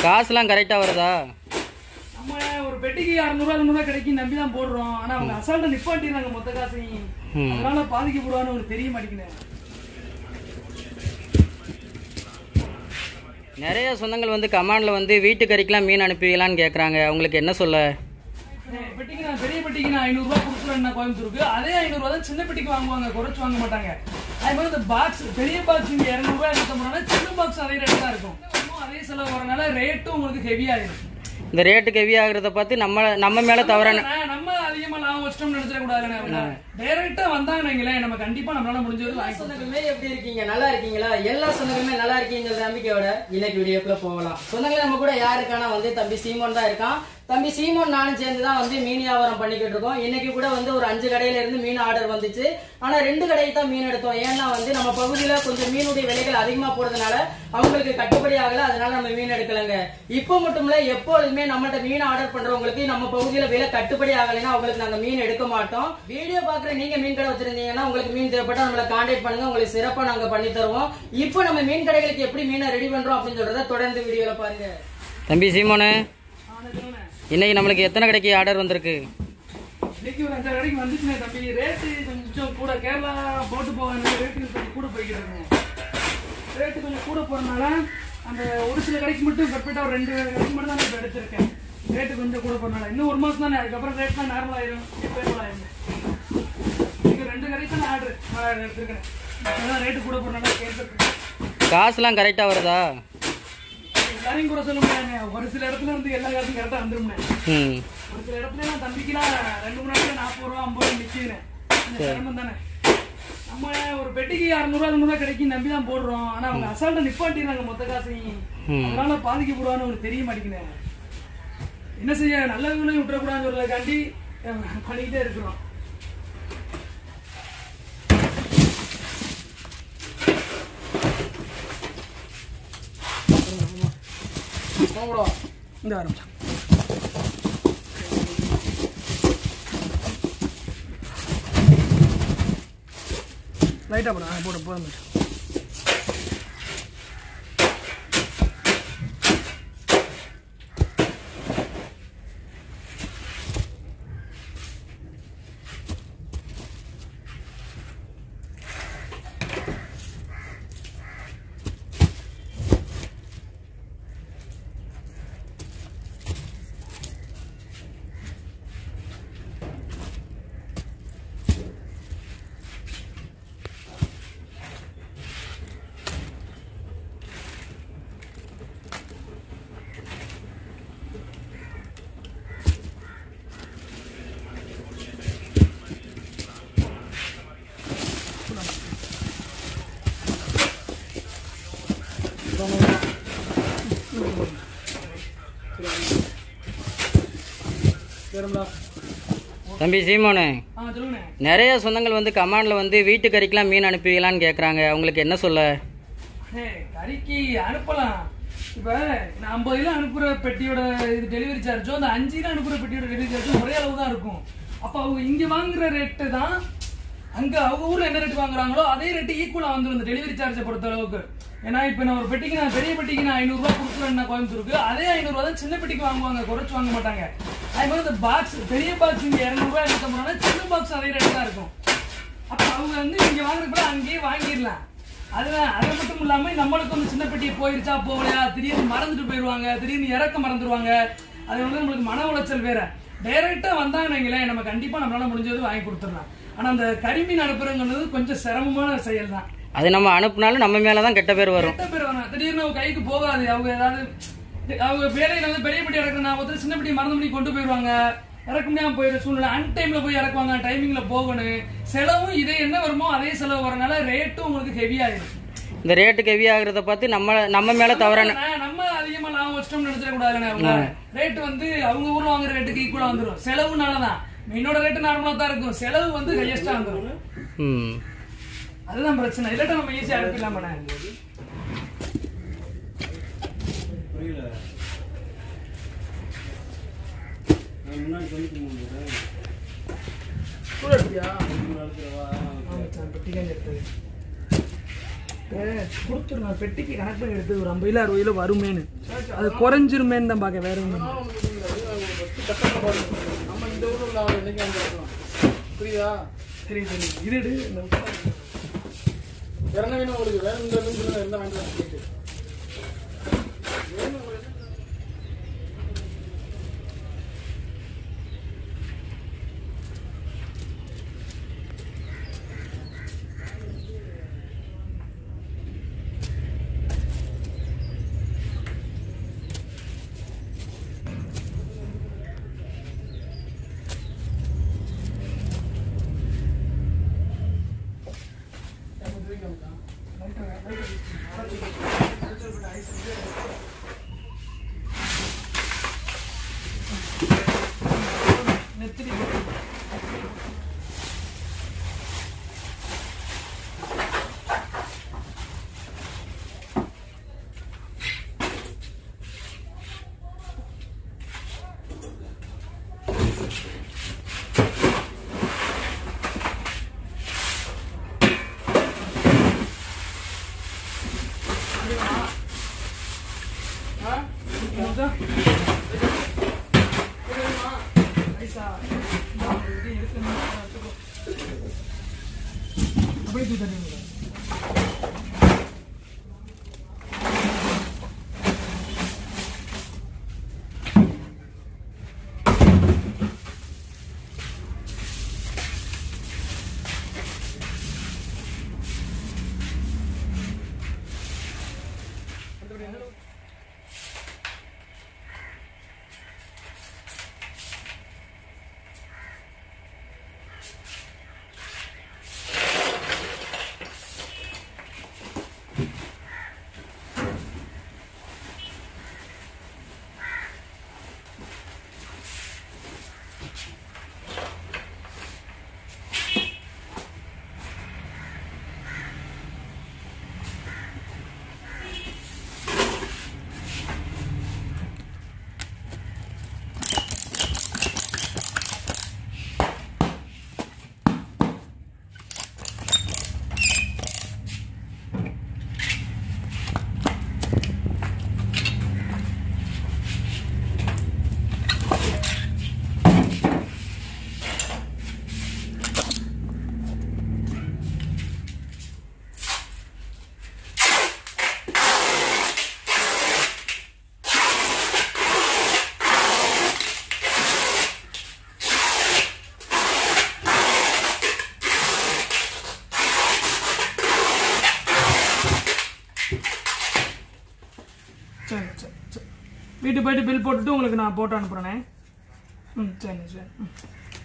காசுலாம் கரெக்டாக வருதா? நம்ம ஒரு பெட்டிக்கு 600 கிடைக்கும் நம்பி தான் போடுறோம். ஆனா அவங்க அசால்ட்டா நிப்பாட்டிடுறாங்க மொத்த காசையும். அதனால பாதிக்கப்படுவான்னு உங்களுக்கு தெரிய மாட்டேங்குது. நிறைய சொந்தங்கள் வந்து கமாண்டில் வந்து வீட்டுக்கறிக்கெலாம் மீன் அனுப்புவீங்களான்னு கேட்குறாங்க. அவங்களுக்கு என்ன சொல்ல? பெட்டிக்கு நான் பெரிய பெட்டிக்கு நான் 500 ரூபா கொடுக்குறேன்னா கோயம்புத்தூருக்கு, அதே 500 ரூபா தான் சின்ன பெட்டிக்கு வாங்குவாங்க, குறைச்சு வாங்க மாட்டாங்க. அது மாதிரி இந்த பாக்ஸ் பெரிய பாக்ஸ் இங்கே 200 ரூபாய் 250 சின்ன பாக்ஸ் அதே ரேட்டு தான் இருக்கும். அதே செலவு வரனால ரேட்டும் உங்களுக்கு ஹெவியாகிடும். இந்த ரேட்டுக்கு ஹெவி ஆகிறத பார்த்து நம்ம மேலே தவறான நம்ம அதிகமாக லாபம் வச்சிட்டோம்னு நினைச்சிடக்கூடாதுன்னு டைரக்டா வந்தாங்கன்னு நம்ம கண்டிப்பா நம்மளால முடிஞ்சது. சொந்தங்களுமே எப்படி இருக்கீங்க? நல்லா இருக்கீங்களா? எல்லா சொந்தங்களுமே நல்லா இருக்கீங்கிற நம்பிக்கையோட இன்னைக்கு வீடியோக்குள்ள போகலாம். சொந்தங்களே நம்ம கூட யாருக்கான வந்து தம்பி சீமோன் தான் இருக்கான். தம்பி சீமோன் நானும் சேர்ந்து தான் வந்து மீன் வியாபாரம் பண்ணிக்கிட்டு இருக்கோம். இன்னைக்கு கூட வந்து ஒரு 5 கடையில இருந்து மீன் ஆர்டர் வந்துச்சு. ஆனா 2 கடைக்கு தான் மீன் எடுத்தோம். ஏன்னா வந்து நம்ம பகுதியில கொஞ்சம் மீனுடைய விலைகள் அதிகமா போறதுனால அவங்களுக்கு கட்டுப்படி ஆகல, அதனால நம்ம மீன் எடுக்கலங்க. இப்போ மட்டும் இல்ல, எப்பொழுதுமே நம்மள்ட்ட மீன் ஆர்டர் பண்றவங்களுக்கு நம்ம பகுதியில விலை கட்டுப்படி ஆகலைன்னா அவங்களுக்கு நாங்க மீன் எடுக்க மாட்டோம். வீடியோ பாக்குற நீங்க மீன் கடை வச்சிருந்தீங்கன்னா உங்களுக்கு மீன் தேவைப்பட்டா நம்மளை கான்டாக்ட் பண்ணுங்க, உங்களுக்கு சிறப்பா நாங்க பண்ணி தருவோம். இப்போ நம்ம மீன் கடைகளுக்கு எப்படி மீனை ரெடி பண்றோம் அப்படின்னு சொல்றத தொடர்ந்து வீடியோல பாருங்க. தம்பி சீமோனு, இன்னைக்கு நம்மளுக்கு எத்தனை கடைக்கு ஆர்டர் வந்திருக்கு? இன்னைக்கு ஒரு 5 கடைக்கு வந்துச்சுனே தம்பி. ரேட்டு கொஞ்சம் கூட, கேரளா போட்டு போவாங்க, ரேட்டு கொஞ்சம் கூட போய்க்கிறாங்க. ரேட்டு கொஞ்சம் கூட போறதுனால அந்த ஒரு சில கடைக்கு மட்டும் பெர்ஃபெக்டா ஒரு 2 கடைக்கு மட்டும் தான் நான் எடுத்திருக்கேன். ரேட்டு கொஞ்சம் கூட போறதுனால இன்னும் 1 மாசம் தானே, அதுக்கப்புறம் ரேட்லாம் நார்மல் ஆயிடும். இப்போ ஆயிடும். இன்னைக்கு 2 கடைக்கு தான் ஆர்டர் எடுத்திருக்கேன். அதான் ரேட்டு கூட போறதுனால கேட்டிருக்கேன். காசுலாம் கரெக்டா வருதா? எல்லாரையும் கூட சொல்ல முடியாதுங்க. ஒரு சில இடத்துல இருந்து எல்லா காசும் கரெக்டா வந்துருமே. ஒரு சில இடத்துல நான் தம்பிக்குலாம் 2-3 நாளைக்கு 40 ரூபா 50 ரூபா நிக்கிறேன். சிரமம் தானே. நம்ம ஒரு பெட்டிக்கு 600 கிடைக்கும் நம்பி தான் போடுறோம். ஆனா அவங்க அசால்ட்டா நிப்பாட்டிடுறாங்க மொத்த காசையும். அதனால பாதிக்கப்படுவான்னு உங்களுக்கு தெரிய மாட்டேங்குது. என்ன செய்ய, நல்ல விலையும் விட்டுறக்கூடாதுன்னு சொல்றதுக்காண்டி பண்ணிக்கிட்டே இருக்கிறோம். இந்த ஆரம்பிச்சா லைட்டா போட போதும். தம்பி சீமோனு, நிறைய சொந்தங்கள் வந்து கமாண்டில் வந்து வீட்டுக்கறிக்கெலாம் மீன் அனுப்புவீங்களான்னு கேட்குறாங்க. அவங்களுக்கு என்ன சொல்ல? கறிக்கு அனுப்பலாம். இப்போ நான் 50 கிலோ அனுப்புகிற பெட்டியோட இது டெலிவரி சார்ஜும் அந்த 5 கிலோ அனுப்புகிற பெட்டியோட டெலிவரி சார்ஜும் ஒரே அளவு தான் இருக்கும். அப்போ அவங்க இங்கே வாங்குற ரேட்டு தான் அங்கே அவங்க ஊரில் என்ன ரேட்டு வாங்குறாங்களோ அதே ரேட்டு ஈக்குவலாக வந்துடும் இந்த டெலிவரி சார்ஜை பொறுத்த அளவுக்கு. ஏன்னா இப்போ நான் ஒரு பெட்டிக்கு நான் பெரிய பெட்டிக்கு நான் 500 ரூபா கொடுக்குறேன்னா கோயம்புத்தூருக்கு, அதே 500 ரூபா தான் சின்ன பெட்டிக்கு வாங்குவாங்க, குறைச்சு வாங்க மாட்டாங்க. அது மாதிரி இந்த பாக்ஸ் பெரிய பாக்ஸ் இங்கே 200 ரூபாய் 250 சின்ன பாக்ஸ் அதே ரேட்டு தான் இருக்கும். அப்போ அவங்க வந்து இங்கே வாங்குறப்ப அங்கேயே வாங்கிடலாம். அதுதான். அது மட்டும் இல்லாமல் நம்மளுக்கு வந்து சின்ன பெட்டி போயிருச்சா போகலையா, திடீர்னு மறந்துட்டு போயிடுவாங்க, திடீர்னு இறக்க மறந்துடுவாங்க. அது வந்து நம்மளுக்கு மன உளைச்சல் வேற. டைரக்டா வந்தாங்கன்னு நம்ம கண்டிப்பா நம்மளால முடிஞ்சது வாங்கி கொடுத்துடலாம். ஆனா அந்த கரிமீன் அனுப்புறதுங்கிறது கொஞ்சம் சிரமமான செயல் தான். அது நம்ம அனுப்புனாலும் நம்ம மேலதான் கெட்ட பேர் வரும். கெட்ட பேர் வரும். திடீர்னு அவங்க கைக்கு போகாது. அவங்க ஏதாவது அவங்க வேலையில வந்து பெரிய பெட்டி இறக்குற நான் ஒருத்தர் சின்ன பெட்டி மறந்து பண்ணி கொண்டு போயிடுவாங்க, இறக்க முடியாம போயிடுற சூழ்நிலை. அன்டைம்ல போய் இறக்குவாங்க, டைமிங்ல போகணும். செலவும் இதே என்ன வருமோ அதே செலவு வரனால ரேட்டும் உங்களுக்கு ஹெவி ஆயிடும். இந்த ரேட்டுக்கு ஹெவி ஆகுறத பார்த்து நம்ம மேல தவறான நம்ம அதிகமா லாபம் வச்சிட்டோம்னு நினைச்சிடக்கூடாதுன்னு ரேட்டு வந்து அவங்க ஊர்ல வாங்குற ரேட்டுக்கு ஈக்குவலா வந்துடும். செலவுனாலதான் மீனோட ரேட்டு நார்மலா தான் இருக்கும், செலவு வந்து ஹையஸ்டா வந்துடும். அதுதான் பிரச்சனை. இல்லாட்டா நம்ம ஈஸியா அனுப்பிடலாம். கொடுத்துருங்க பெட்டிக்கு கணக்கு பண்ணி எடுத்து ஒரு 50 கிலோ 60 கிலோ வருமேனு. அது குறைஞ்சிருமேன்னு தான் பார்க்க வேற ஒன்றும் நம்ம இந்த ஊரில் அவர் என்னைக்கு வந்துருக்கலாம் புரியுதா? சரி சரி இது எடு வேற என்ன வேணும் உங்களுக்கு? வேற எந்த வேண்டாம் கேட்டு சரி சரி சரி வீட்டு போயிட்டு பில் போட்டுட்டு உங்களுக்கு நான் போட்டு அனுப்புகிறேண்ணே. சரி சரி